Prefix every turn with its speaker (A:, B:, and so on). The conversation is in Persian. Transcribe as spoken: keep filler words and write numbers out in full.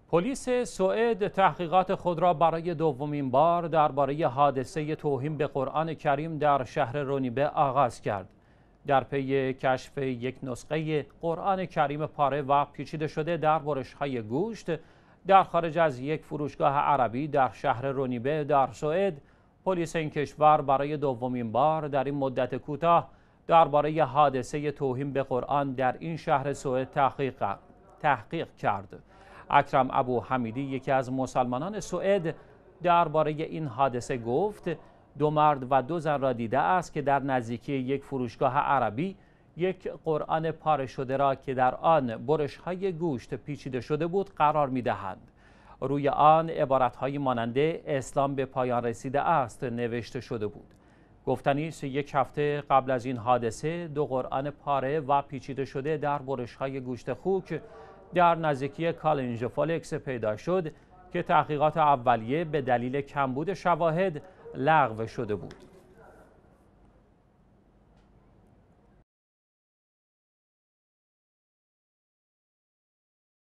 A: پلیس سوئد تحقیقات خود را برای دومین بار درباره حادثه توهین به قرآن کریم در شهر رونیبه آغاز کرد. در پی کشف یک نسخه قرآن کریم پاره و پیچیده شده در برش‌های گوشت در خارج از یک فروشگاه عربی در شهر رونیبه در سوئد، پلیس این کشور برای دومین بار در این مدت کوتاه درباره حادثه توهین به قرآن در این شهر سوئد تحقیق تحقیق کرد. اکرم ابو حمیدی، یکی از مسلمانان سوئد، درباره این حادثه گفت دو مرد و دو زن را دیده است که در نزدیکی یک فروشگاه عربی یک قرآن پاره شده را که در آن برش‌های گوشت پیچیده شده بود قرار می‌دهند. روی آن عبارت‌هایی مانند اسلام به پایان رسیده است نوشته شده بود. گفتنی است یک هفته قبل از این حادثه دو قرآن پاره و پیچیده شده در برش‌های گوشت خوک در نزدیکی کالنج فولکس پیدا شد که تحقیقات اولیه به دلیل کمبود شواهد لغو شده بود.